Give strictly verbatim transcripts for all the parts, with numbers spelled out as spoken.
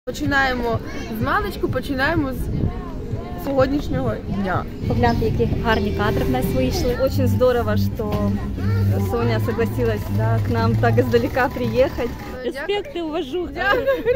Починаємо з маличку, починаємо з сьогоднішнього дня. Погляньте, які гарні кадри в нас вийшли. Очень здорово, що Соня согласилась, да, к нам так издалека приехать. Респект и уважуха.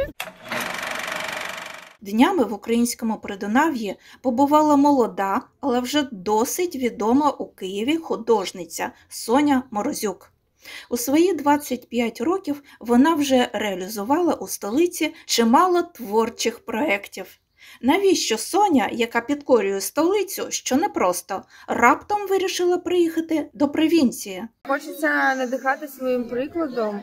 Днями в українському Придунав'ї побувала молода, але вже досить відома у Києві художниця Соня Морозюк. У свої двадцять п'ять років вона вже реалізувала у столиці чимало творчих проєктів. Навіщо Соня, яка підкорює столицю, що непросто, раптом вирішила приїхати до провінції? Хочеться надихати своїм прикладом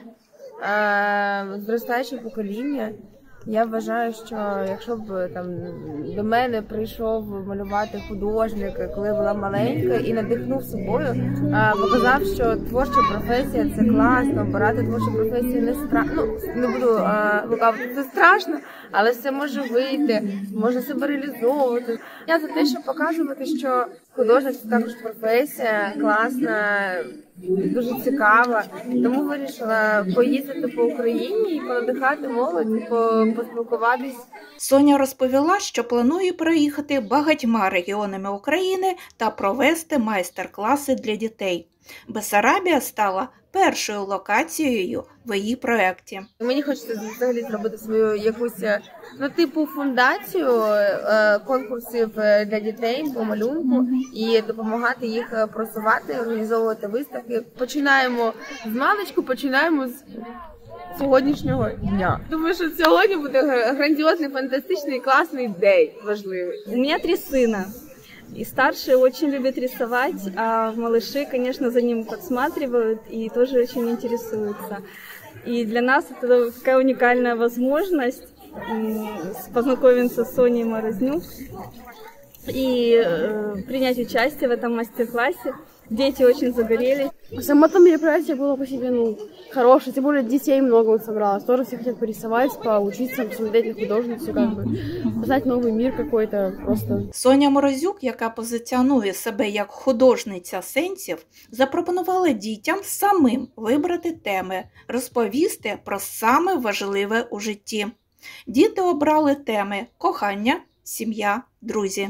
е зростаюче покоління. Я вважаю, що якщо б там до мене прийшов малювати художник, коли я була маленька, і надихнув собою, показав, що творча професія – це класно, обирати творчу професію не страшно, ну, не буду лукавити, це страшно, але все може вийти, можна себе реалізовувати. Я за те, щоб показувати, що художник – це також професія, класна, дуже цікава, тому вирішила поїздити по Україні і понадихати молодь, поспілкуватись. Соня розповіла, що планує проїхати багатьма регіонами України та провести майстер-класи для дітей. Бессарабія стала першою локацією в її проєкті. Мені хочеться взагалі зробити свою якусь, ну, типу фундацію е, конкурсів для дітей по малюнку і допомагати їх просувати, організовувати виставки. Починаємо з маличку, починаємо з сьогоднішнього дня. Думаю, що сьогодні буде грандіозний, фантастичний, класний день, важливий. У меня три сына. И старший очень любит рисовать, а малыши, конечно, за ним подсматривают и тоже очень интересуются. И для нас это такая уникальная возможность познакомиться с Соней Морознюк и э, принять участие в этом мастер-классе. Дети очень загорелись. Само то мероприятие было по себе, ну, хорошее, тем более детей много собралось. Тоже все хотят порисовать, поучиться, посмотреть на художницу, как бы, познать новый мир какой-то просто. Соня Морозюк, яка позиціонує себе як художниця сенсів, запропонувала дітям самим вибрати теми, розповісти про саме важливе у житті. Діти обрали теми кохання, сім'я, друзі.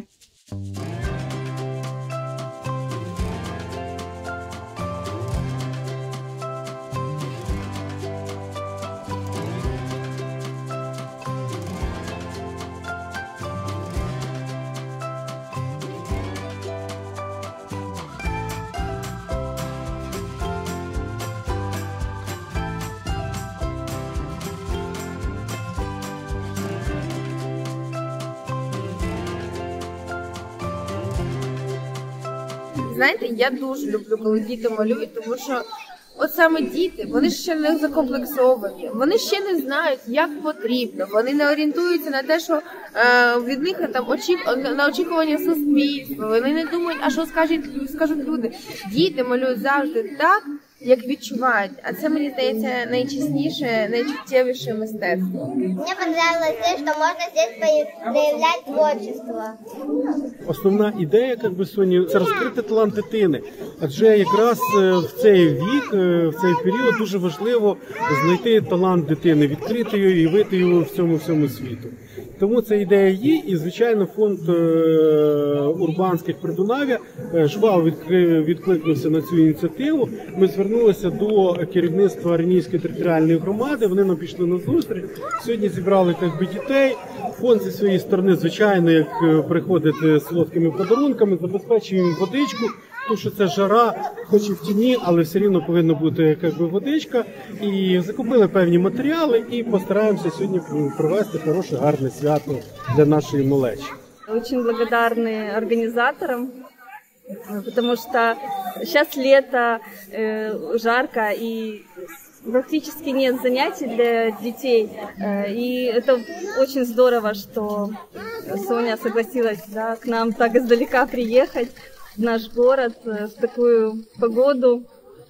Знаєте, я дуже люблю, коли діти малюють, тому що от саме діти, вони ще не закомплексовані, вони ще не знають, як потрібно, вони не орієнтуються на те, що е, від них там очік... на очікування суспільства, вони не думають, а що скажуть, скажуть люди. Діти малюють завжди так, як відчувають, а це, мені здається, найчесніше, найчуттєвіше мистецтво. Мені понравилось те, що можна здесь проявляти творчество. Основна ідея, як би, Соні, це розкрити талант дитини. Адже якраз в цей вік, в цей період дуже важливо знайти талант дитини, відкрити його і вийти його в цьому всьому світу. Тому ця ідея є, і, звичайно, фонд Урбанських Придунав'я жваво відкликнувся на цю ініціативу. Ми звернулися до керівництва Ренійської територіальної громади, вони нам пішли на зустріч. Сьогодні зібрали так би дітей. Фонд зі своєї сторони, звичайно, як приходить з солодкими подарунками, забезпечує їм водичку, тому що це жара, хоч і в тіні, але все рівно повинна бути як би, водичка. І закупили певні матеріали і постараємося сьогодні провести хороше, гарне свято для нашої малечі. Очень благодарны организаторам, потому что сейчас лето, э, жарко и практически нет занятий для детей. И это очень здорово, что Соня согласилась, да, к нам так издалека приехать в наш город в такую погоду.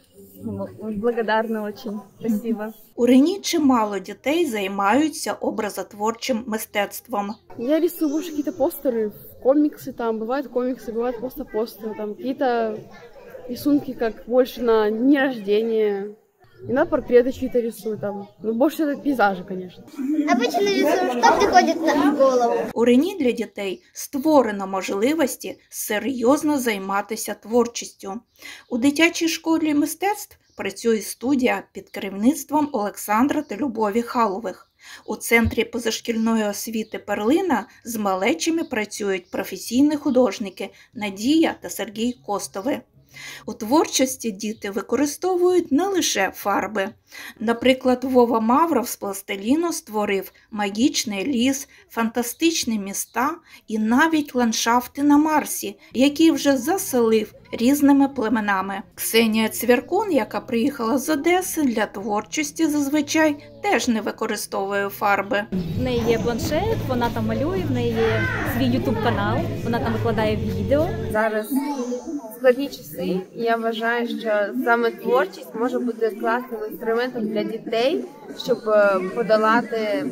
Благодарна очень. Спасибо. У Рені чимало дітей займаються образотворчим мистецтвом. Я рисую больше какие-то постеры, комиксы там, бывают комиксы, бывают просто постеры, там какие-то рисунки, как больше на дни рождения. Иногда портреты чьи-то рисую там. Ну, больше это пейзажи, конечно. Обычно рисую, что приходит на голову. У Рені для дітей створено можливості серйозно займатися творчістю. У дитячій школі мистецтв працює студія під керівництвом Олександра та Любові Халових. У Центрі позашкільної освіти «Перлина» з малечами працюють професійні художники Надія та Сергій Костови. У творчості діти використовують не лише фарби. Наприклад, Вова Мавров з пластиліну створив магічний ліс, фантастичні міста і навіть ландшафти на Марсі, які вже заселив різними племенами. Ксенія Цвіркун, яка приїхала з Одеси, для творчості зазвичай теж не використовує фарби. В неї є планшет, вона там малює, в неї є свій ютуб-канал, вона там викладає відео. Зараз складні часи, і я вважаю, що саме творчість може бути класним інструментом для дітей, щоб подолати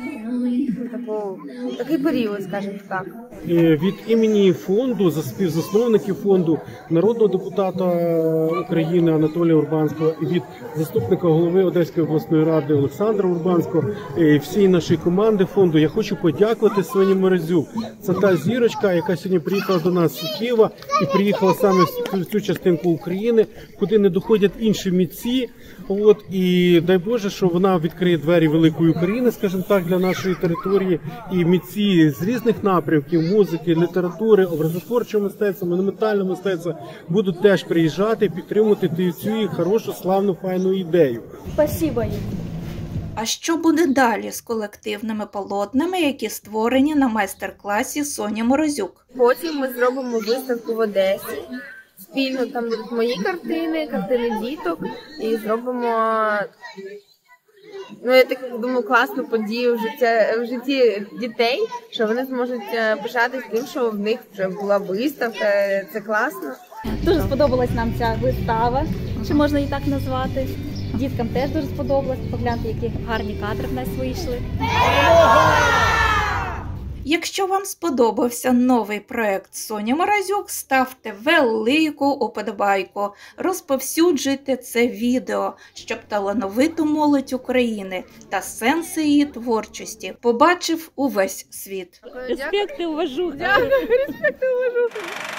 таку, такий період, скажімо так. Від імені фонду, за співзасновників фонду, народного депутата України Анатолія Урбанського і від заступника голови Одеської обласної ради Олександра Урбанського і всієї нашої команди фонду я хочу подякувати Соні Морозюк. Це та зірочка, яка сьогодні приїхала до нас з Києва і приїхала саме в цю частинку України, куди не доходять інші митці. От, і дай Боже, що вона відкриє двері великої України, скажімо так, для нашої території. І митці з різних напрямків, музики, літератури, образотворчого мистецтва, монументального мистецтва будуть теж приїжджати, підтримувати цю хорошу, славну, файну ідею. Спасибо їм. А що буде далі з колективними полотнами, які створені на майстер-класі Соні Морозюк? Потім ми зробимо виставку в Одесі. Спільно там будуть мої картини, картини діток, і зробимо, ну я так думаю, класну подію в житті, в житті дітей, що вони зможуть пишатись тим, що в них вже була виставка, це класно. Дуже сподобалась нам ця вистава, чи можна її так назвати. Діткам теж дуже сподобалось, погляньте, які гарні кадри в нас вийшли. Якщо вам сподобався новий проект Соні Морозюк, ставте велику уподобайку, розповсюджуйте це відео, щоб талановиту молодь України та сенси її творчості побачив увесь світ. Респект і уважуха. Дякую, респект і уважуха.